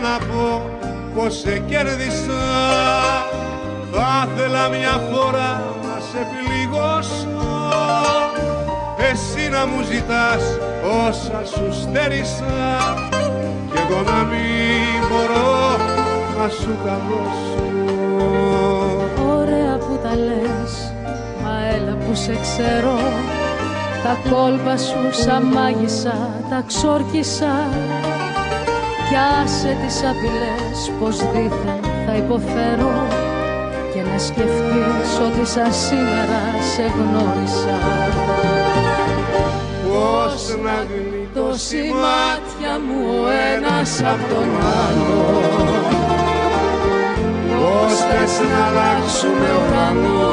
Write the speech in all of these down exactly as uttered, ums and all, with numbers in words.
να πω πως σε κέρδισα. Θα ήθελα μια φορά να σε πληγώσω, εσύ να μου ζητάς όσα σου στέρισα κι εγώ να μην μπορώ να σου τα δώσω. Ωραία που τα λες, μα έλα που σε ξέρω. Τα κόλπα σου σαν μάγισσα τα ξόρκισα κι άσε τις απειλές πως δίθεν θα υποφέρω και να σκεφτείς ότι σαν σήμερα σε γνώρισα. Πώς να γλιτώσει η μάτια μου ο ένας απ' τον άλλο, πώς θες να αλλάξουμε ουρανό,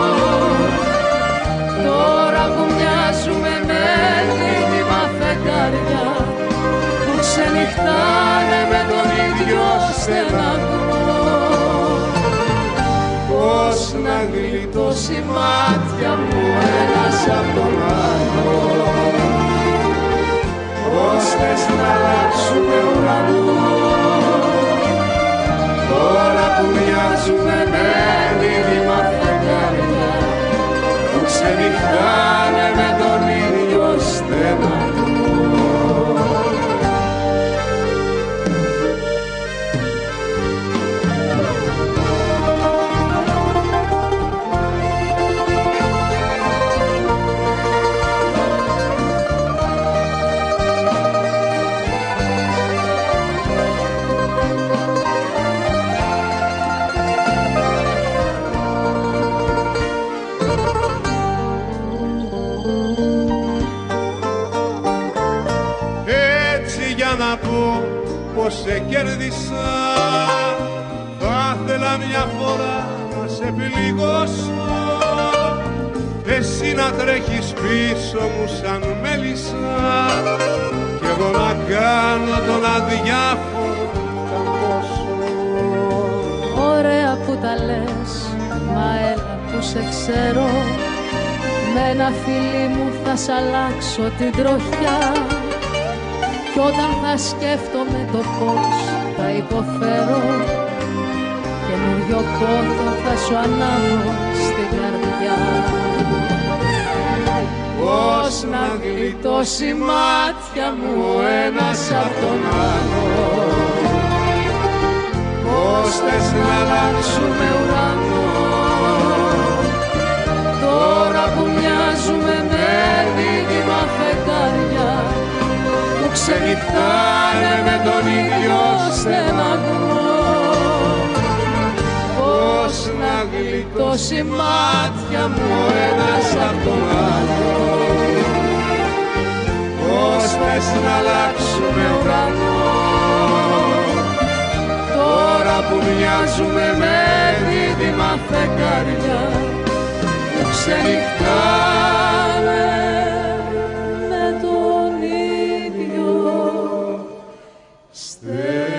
τώρα που μοιάζουμε με δίδυμα φεγγάρια που ξενυχτάνε με τον ίδιο στεναγμό. πώς να γλιτώσει η μάτια μου ένας απ' τον άλλο, πώς θες να αλλάξουμε ουρανό, τώρα που μοιάζουμε με δίδυμα φεγγάρια που ξενυχτάνε με τον ίδιο στεναγμό. Να πω πως σε κέρδισα, θα ήθελα μια φορά να σε πληγώσω, εσύ να τρέχεις πίσω μου σαν μέλισσα κι εγώ να κάνω τον αδιάφορο καμπόσο. Ωραία που τα λες, μα έλα που σε ξέρω. Με ένα φίλι μου θα σ' αλλάξω την τροχιά κι όταν θα σκέφτομαι το πώς θα υποφέρω καινούριο πόθο θα σου ανάβω στην καρδιά. Πώς να γλιτώσει η μάτια μου ο ένας απ' τον άλλο, πώς θες να αλλάξουμε ουρανό, τώρα που μοιάζουμε με δίδυμα φεγγάρια που ξενυχτάνε με τον ίδιο στεναγμό. Πώς να γλιτώσει η μάτια μου ο ένας απ' τον άλλο, πώς θες να αλλάξουμε ουρανό, τώρα που μοιάζουμε με δίδυμα φεγγάρια που ξενυχτάνε με τον ίδιο στεναγμό.